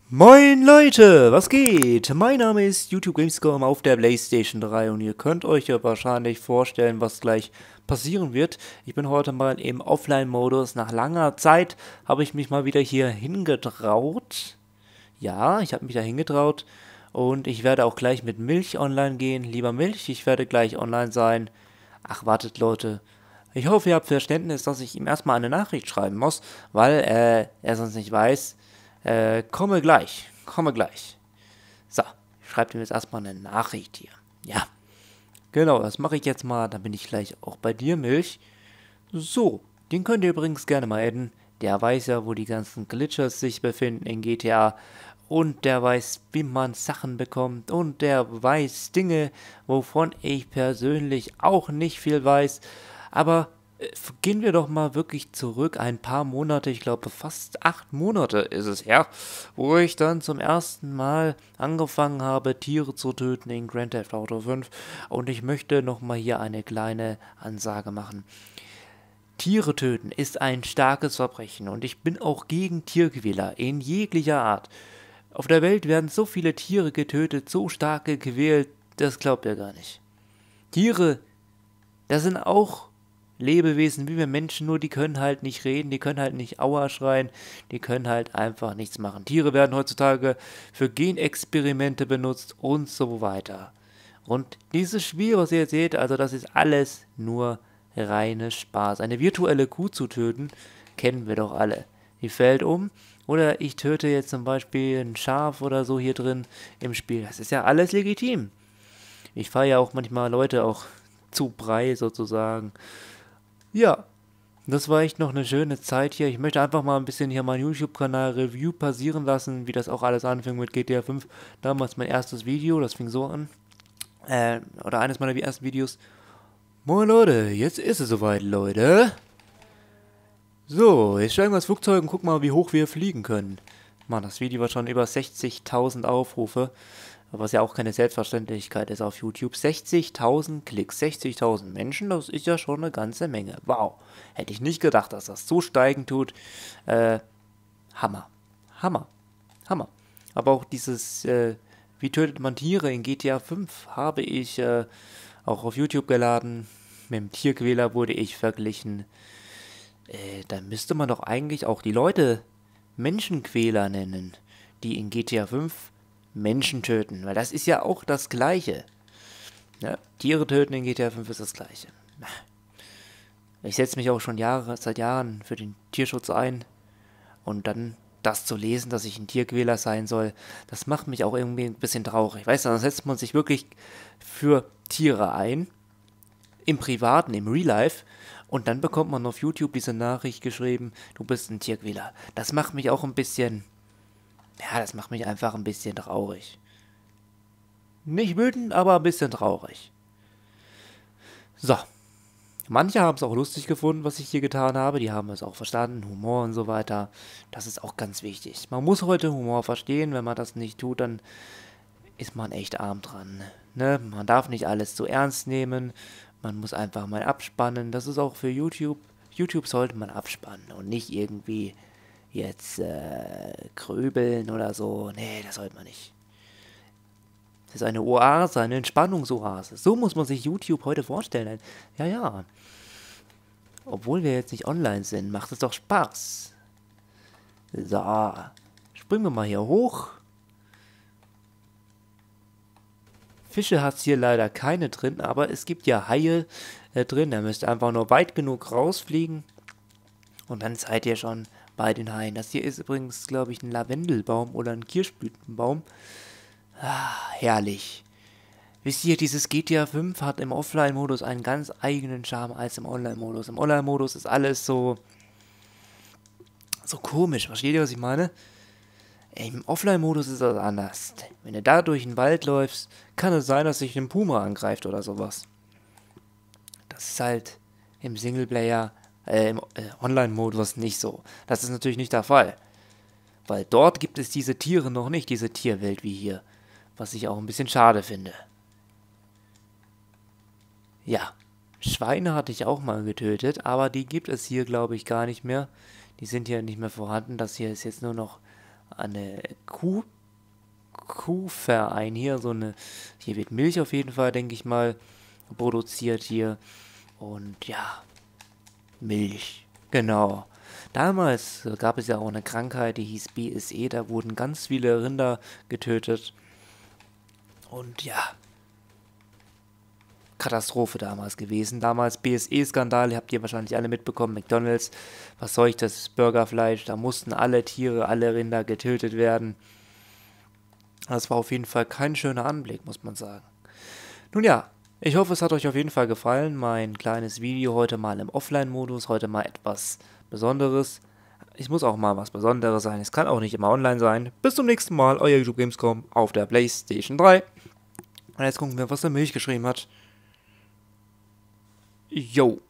Moin Leute, was geht? Mein Name ist YouTube Gamescom auf der PlayStation 3 und ihr könnt euch ja wahrscheinlich vorstellen, was gleich passieren wird. Ich bin heute mal im Offline-Modus. Nach langer Zeit habe ich mich mal wieder hier hingetraut. Ja, ich habe mich da hingetraut und ich werde auch gleich mit Milch online gehen. Lieber Milch, ich werde gleich online sein. Ach, wartet Leute. Ich hoffe, ihr habt Verständnis, dass ich ihm erstmal eine Nachricht schreiben muss, weil er sonst nicht weiß. Komme gleich, komme gleich. So, ich schreibe ihm jetzt erstmal eine Nachricht hier. Ja, genau, das mache ich jetzt mal, dann bin ich gleich auch bei dir, Milch. So, den könnt ihr übrigens gerne mal adden. Der weiß ja, wo die ganzen Glitches sich befinden in GTA. Und der weiß, wie man Sachen bekommt. Und der weiß Dinge, wovon ich persönlich auch nicht viel weiß. Aber gehen wir doch mal wirklich zurück, ein paar Monate, ich glaube fast 8 Monate ist es her, wo ich dann zum ersten Mal angefangen habe, Tiere zu töten in Grand Theft Auto 5. Und ich möchte nochmal hier eine kleine Ansage machen. Tiere töten ist ein starkes Verbrechen und ich bin auch gegen Tierquäler in jeglicher Art. Auf der Welt werden so viele Tiere getötet, so stark gequält, das glaubt ihr gar nicht. Tiere, das sind auch Lebewesen wie wir Menschen, nur die können halt nicht reden, die können halt nicht Aua schreien, die können halt einfach nichts machen. Tiere werden heutzutage für Genexperimente benutzt und so weiter. Und dieses Spiel, was ihr jetzt seht, also das ist alles nur reine Spaß. Eine virtuelle Kuh zu töten, kennen wir doch alle. Die fällt um oder ich töte jetzt zum Beispiel ein Schaf oder so hier drin im Spiel. Das ist ja alles legitim. Ich fahre ja auch manchmal Leute auch zu Brei sozusagen. Ja, das war echt noch eine schöne Zeit hier. Ich möchte einfach mal ein bisschen hier meinen YouTube-Kanal Review passieren lassen, wie das auch alles anfing mit GTA 5. Damals mein erstes Video, das fing so an. Oder eines meiner ersten Videos. Moin Leute, jetzt ist es soweit, Leute. So, jetzt steigen wir ins Flugzeug und gucken mal, wie hoch wir fliegen können. Mann, das Video hat schon über 60.000 Aufrufe. Was ja auch keine Selbstverständlichkeit ist auf YouTube. 60.000 Klicks, 60.000 Menschen, das ist ja schon eine ganze Menge. Wow, hätte ich nicht gedacht, dass das so steigen tut. Hammer, Hammer, Hammer. Aber auch dieses, wie tötet man Tiere in GTA 5, habe ich auch auf YouTube geladen. Mit dem Tierquäler wurde ich verglichen. Dann müsste man doch eigentlich auch die Leute Menschenquäler nennen, die in GTA 5 Menschen töten, weil das ist ja auch das Gleiche. Ja, Tiere töten in GTA 5 ist das Gleiche. Ich setze mich auch schon seit Jahren für den Tierschutz ein und dann das zu lesen, dass ich ein Tierquäler sein soll, das macht mich auch irgendwie ein bisschen traurig. Weißt du, dann setzt man sich wirklich für Tiere ein, im Privaten, im Real Life, und dann bekommt man auf YouTube diese Nachricht geschrieben, du bist ein Tierquäler. Das macht mich auch ein bisschen, ja, das macht mich einfach ein bisschen traurig. Nicht wütend, aber ein bisschen traurig. So, manche haben es auch lustig gefunden, was ich hier getan habe. Die haben es auch verstanden, Humor und so weiter. Das ist auch ganz wichtig. Man muss heute Humor verstehen. Wenn man das nicht tut, dann ist man echt arm dran. Ne? Man darf nicht alles zu ernst nehmen. Man muss einfach mal abspannen. Das ist auch für YouTube. YouTube sollte man abspannen und nicht irgendwie jetzt grübeln oder so. Nee, das sollte man nicht. Das ist eine Oase, eine Entspannungsoase. So muss man sich YouTube heute vorstellen. Ja, ja. Obwohl wir jetzt nicht online sind, macht es doch Spaß. So, springen wir mal hier hoch. Fische hat es hier leider keine drin, aber es gibt ja Haie drin. Da müsst ihr einfach nur weit genug rausfliegen. Und dann seid ihr schon bei den Haien. Das hier ist übrigens, glaube ich, ein Lavendelbaum oder ein Kirschblütenbaum. Ah, herrlich. Wisst ihr, dieses GTA 5 hat im Offline-Modus einen ganz eigenen Charme als im Online-Modus. Im Online-Modus ist alles so komisch. Versteht ihr, was ich meine? Im Offline-Modus ist das anders. Wenn du da durch den Wald läufst, kann es sein, dass sich ein Puma angreift oder sowas. Das ist halt im Singleplayer, im Online-Modus nicht so. Das ist natürlich nicht der Fall. Weil dort gibt es diese Tiere noch nicht, diese Tierwelt wie hier. Was ich auch ein bisschen schade finde. Ja, Schweine hatte ich auch mal getötet, aber die gibt es hier, glaube ich, gar nicht mehr. Die sind hier nicht mehr vorhanden. Das hier ist jetzt nur noch eine Kuhverein hier, hier wird Milch auf jeden Fall, denke ich mal, produziert hier. Und ja, Milch, genau. Damals gab es ja auch eine Krankheit, die hieß BSE, da wurden ganz viele Rinder getötet. Und ja, Katastrophe damals gewesen. Damals BSE-Skandal, habt ihr wahrscheinlich alle mitbekommen, McDonald's, was soll ich, das Burgerfleisch, da mussten alle Tiere, alle Rinder getötet werden. Das war auf jeden Fall kein schöner Anblick, muss man sagen. Nun ja, ich hoffe, es hat euch auf jeden Fall gefallen, mein kleines Video heute mal im Offline-Modus, heute mal etwas Besonderes. Es muss auch mal was Besonderes sein, es kann auch nicht immer online sein. Bis zum nächsten Mal, euer YouTube Gamescom auf der PlayStation 3. Und jetzt gucken wir, was der Milch geschrieben hat. Yo.